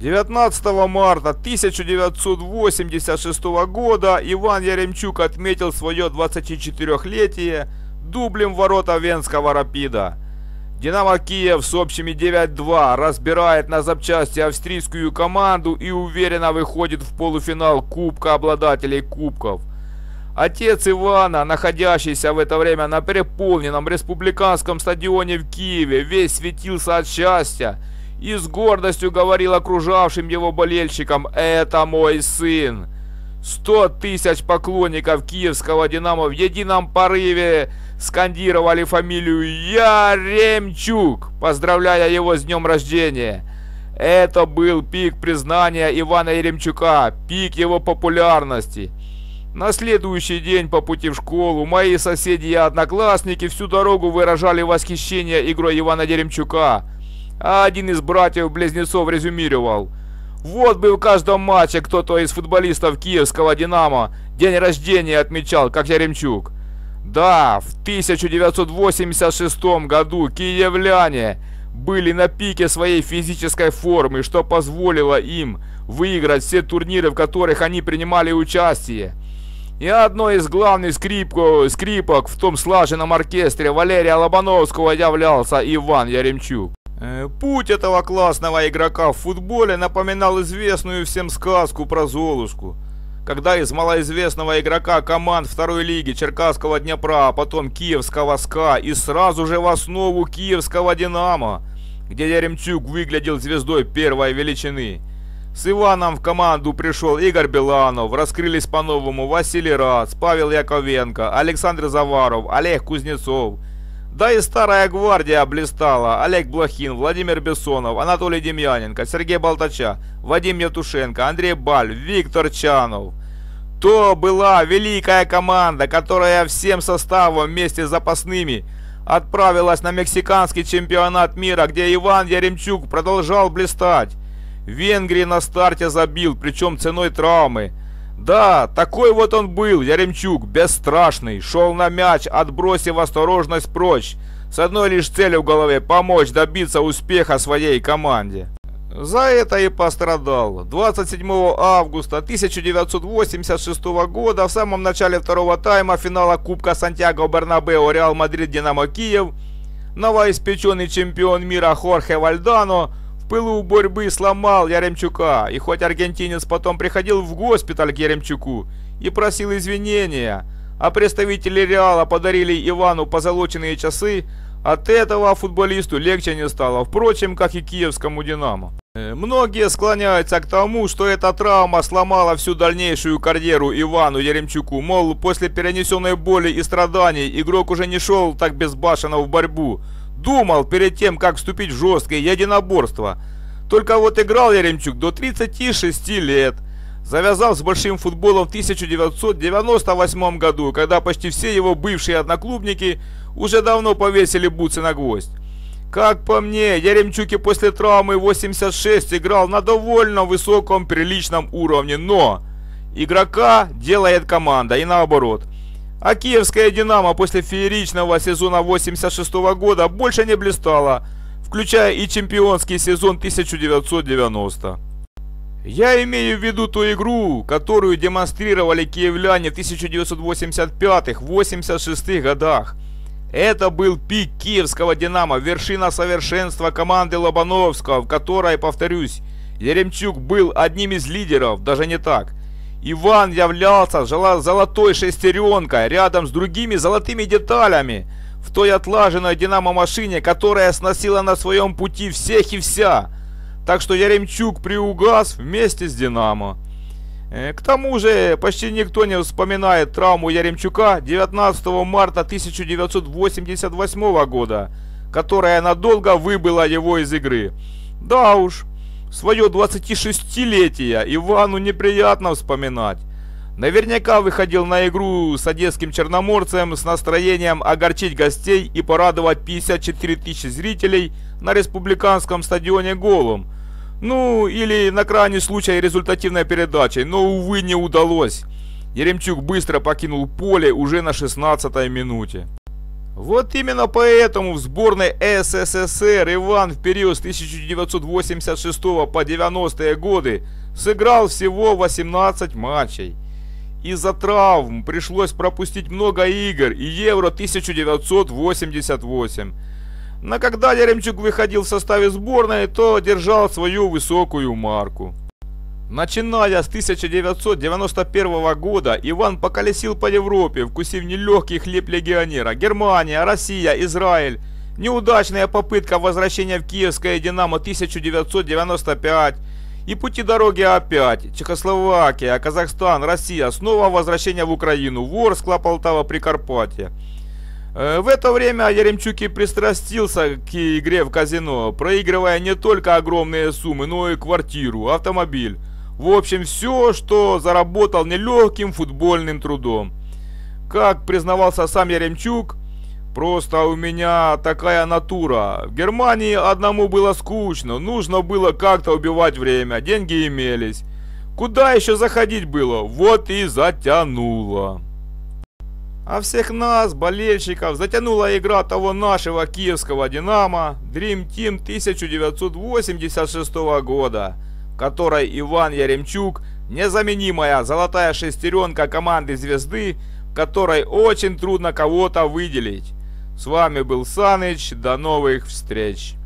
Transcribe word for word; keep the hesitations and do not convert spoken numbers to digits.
девятнадцатого марта тысяча девятьсот восемьдесят шестого года Иван Яремчук отметил свое двадцатичетырёхлетие дублем в ворота Венского Рапида. Динамо Киев с общими девять-два разбирает на запчасти австрийскую команду и уверенно выходит в полуфинал Кубка обладателей кубков. Отец Ивана, находящийся в это время на переполненном республиканском стадионе в Киеве, весь светился от счастья и с гордостью говорил окружавшим его болельщикам: «Это мой сын». Сто тысяч поклонников киевского «Динамо» в едином порыве скандировали фамилию Яремчук, поздравляя его с днем рождения. Это был пик признания Ивана Яремчука, пик его популярности. На следующий день по пути в школу мои соседи и одноклассники всю дорогу выражали восхищение игрой Ивана Яремчука, а один из братьев-близнецов резюмировал: «Вот бы в каждом матче кто-то из футболистов киевского «Динамо» день рождения отмечал, как Яремчук». Да, в тысяча девятьсот восемьдесят шестом году киевляне были на пике своей физической формы, что позволило им выиграть все турниры, в которых они принимали участие. И одной из главных скрипок, скрипок в том слаженном оркестре Валерия Лобановского являлся Иван Яремчук. Путь этого классного игрока в футболе напоминал известную всем сказку про Золушку, когда из малоизвестного игрока команд второй лиги Черкасского Днепра, а потом Киевского СКА и сразу же в основу Киевского «Динамо», где Яремчук выглядел звездой первой величины. С Иваном в команду пришел Игорь Биланов, раскрылись по-новому Василий Рац, Павел Яковенко, Александр Заваров, Олег Кузнецов. Да и старая гвардия блистала: Олег Блохин, Владимир Бессонов, Анатолий Демьяненко, Сергей Болтача, Вадим Евтушенко, Андрей Баль, Виктор Чанов. То была великая команда, которая всем составом вместе с запасными отправилась на мексиканский чемпионат мира, где Иван Яремчук продолжал блистать. В Венгрии на старте забил, причем ценой травмы. Да, такой вот он был, Яремчук, бесстрашный, шел на мяч, отбросив осторожность прочь, с одной лишь целью в голове: помочь добиться успеха своей команде. За это и пострадал. двадцать седьмого августа тысяча девятьсот восемьдесят шестого года, в самом начале второго тайма финала Кубка Сантьяго-Бернабеу Реал Мадрид-Динамо Киев, новоиспеченный чемпион мира Хорхе Вальдано в пылу борьбы сломал Яремчука, и хоть аргентинец потом приходил в госпиталь к Яремчуку и просил извинения, а представители Реала подарили Ивану позолоченные часы, от этого футболисту легче не стало, впрочем, как и киевскому «Динамо». Многие склоняются к тому, что эта травма сломала всю дальнейшую карьеру Ивану Яремчуку, мол, после перенесенной боли и страданий игрок уже не шел так безбашенно в борьбу, думал перед тем, как вступить в жесткое единоборство. Только вот играл Яремчук до тридцати шести лет, завязав с большим футболом в тысяча девятьсот девяносто восьмом году, когда почти все его бывшие одноклубники уже давно повесили бутсы на гвоздь. Как по мне, Яремчук и после травмы восемьдесят шесть играл на довольно высоком приличном уровне, но игрока делает команда и наоборот. А киевская «Динамо» после фееричного сезона восемьдесят шестого года больше не блистала, включая и чемпионский сезон тысяча девятьсот девяностого. Я имею в виду ту игру, которую демонстрировали киевляне в тысяча девятьсот восемьдесят пятом — восемьдесят шестом годах. Это был пик киевского «Динамо», вершина совершенства команды Лобановского, в которой, повторюсь, Яремчук был одним из лидеров, даже не так. Иван являлся золотой шестеренкой рядом с другими золотыми деталями в той отлаженной «Динамо-машине», которая сносила на своем пути всех и вся. Так что Яремчук приугас вместе с «Динамо». К тому же почти никто не вспоминает травму Яремчука девятнадцатого марта тысяча девятьсот восемьдесят восьмого года, которая надолго выбила его из игры. Да уж, свое двадцатишестилетие Ивану неприятно вспоминать. Наверняка выходил на игру с одесским Черноморцем с настроением огорчить гостей и порадовать пятьдесят четыре тысячи зрителей на республиканском стадионе голом. Ну, или на крайний случай результативной передачей, но, увы, не удалось. Яремчук быстро покинул поле уже на шестнадцатой минуте. Вот именно поэтому в сборной СССР Иван в период с тысяча девятьсот восемьдесят шестого по девяностые годы сыграл всего восемнадцать матчей. Из-за травм пришлось пропустить много игр и Евро тысяча девятьсот восемьдесят восемь. Но когда Яремчук выходил в составе сборной, то держал свою высокую марку. Начиная с тысяча девятьсот девяносто первого года, Иван поколесил по Европе, вкусив нелегкий хлеб легионера. Германия, Россия, Израиль. Неудачная попытка возвращения в киевское «Динамо» тысяча девятьсот девяносто пять. И пути дороги опять. Чехословакия, Казахстан, Россия. Снова возвращение в Украину. Ворскла, Полтава, Прикарпатье. В это время Яремчук и пристрастился к игре в казино, проигрывая не только огромные суммы, но и квартиру, автомобиль. В общем, все, что заработал нелегким футбольным трудом. Как признавался сам Яремчук, просто у меня такая натура. В Германии одному было скучно, нужно было как-то убивать время, деньги имелись. Куда еще заходить было? Вот и затянуло. А всех нас, болельщиков, затянула игра того нашего киевского «Динамо» Dream Team тысяча девятьсот восемьдесят шестого года, в которой Иван Яремчук – незаменимая золотая шестеренка команды «Звезды», в которой очень трудно кого-то выделить. С вами был Саныч, до новых встреч!